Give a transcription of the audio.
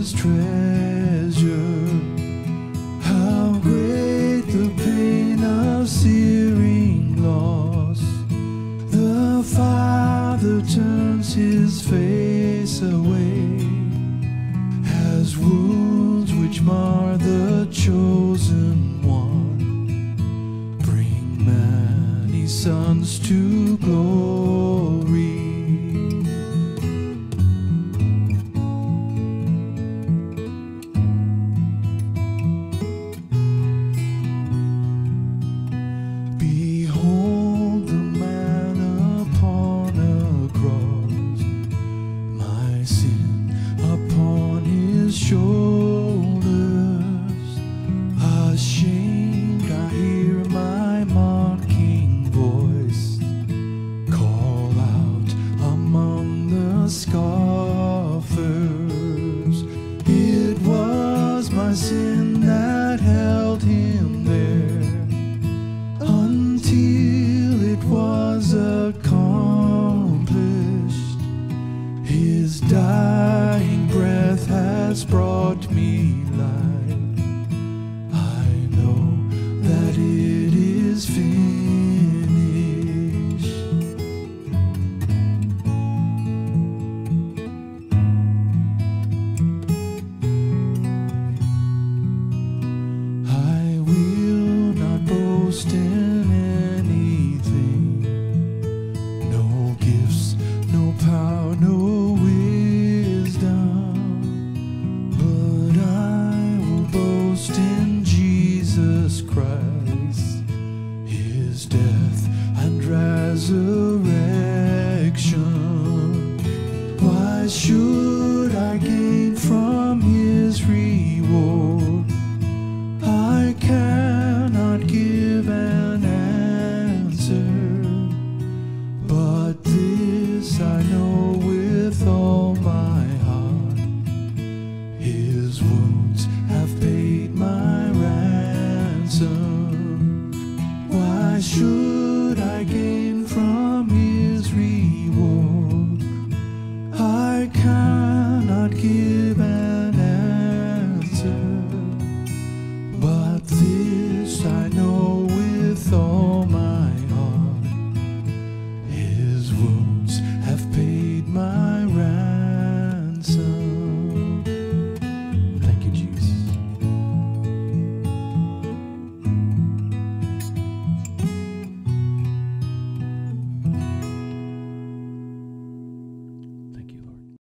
his treasure. How great the pain of searing loss. The Father turns his face away, has wounds which mar the chosen one, bring many sons to glory. Behold the man upon a cross, my sin